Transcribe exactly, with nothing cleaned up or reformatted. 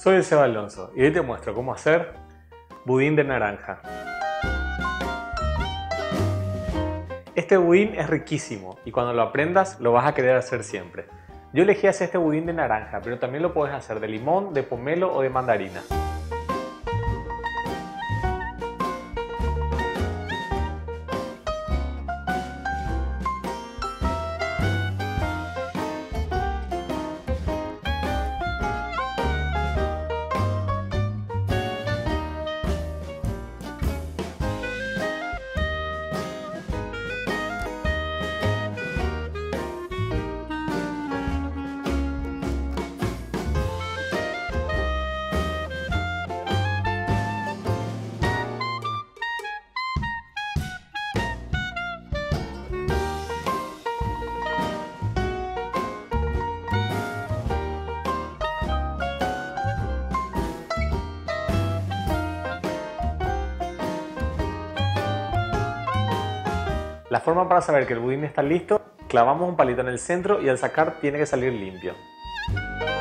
Soy el Seba Alonso y hoy te muestro cómo hacer budín de naranja. Este budín es riquísimo y cuando lo aprendas lo vas a querer hacer siempre. Yo elegí hacer este budín de naranja, pero también lo puedes hacer de limón, de pomelo o de mandarina. La forma para saber que el budín está listo, clavamos un palito en el centro y al sacar tiene que salir limpio.